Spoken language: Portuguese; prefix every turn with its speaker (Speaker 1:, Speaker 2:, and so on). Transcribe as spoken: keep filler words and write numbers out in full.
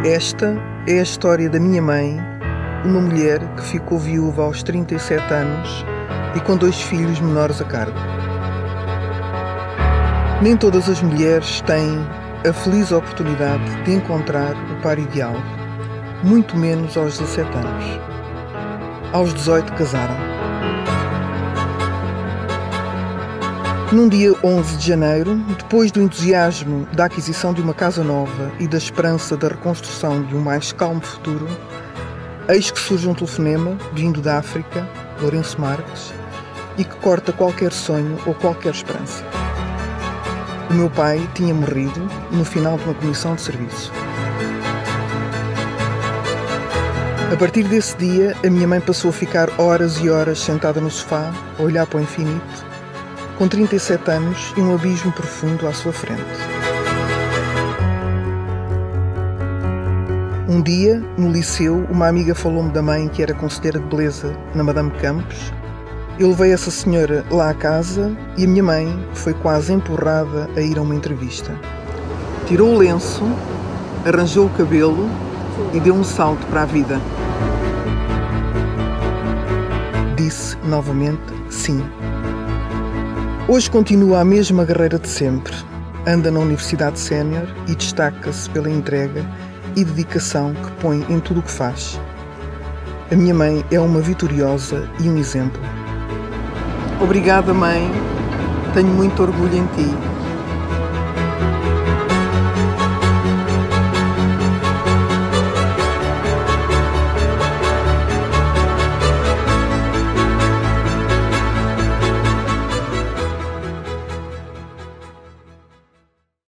Speaker 1: Esta é a história da minha mãe, uma mulher que ficou viúva aos trinta e sete anos e com dois filhos menores a cargo. Nem todas as mulheres têm a feliz oportunidade de encontrar o par ideal, muito menos aos dezassete anos. Aos dezoito casaram. Num dia onze de janeiro, depois do entusiasmo da aquisição de uma casa nova e da esperança da reconstrução de um mais calmo futuro, eis que surge um telefonema, vindo da África, Lourenço Marques, e que corta qualquer sonho ou qualquer esperança. O meu pai tinha morrido no final de uma comissão de serviço. A partir desse dia, a minha mãe passou a ficar horas e horas sentada no sofá, a olhar para o infinito, com trinta e sete anos e um abismo profundo à sua frente. Um dia, no liceu, uma amiga falou-me da mãe que era conselheira de beleza na Madame Campos. Eu levei essa senhora lá à casa e a minha mãe foi quase empurrada a ir a uma entrevista. Tirou o lenço, arranjou o cabelo e deu um salto para a vida. Disse novamente sim. Hoje continua a mesma guerreira de sempre. Anda na Universidade Sénior e destaca-se pela entrega e dedicação que põe em tudo o que faz. A minha mãe é uma vitoriosa e um exemplo. Obrigada, mãe. Tenho muito orgulho em ti.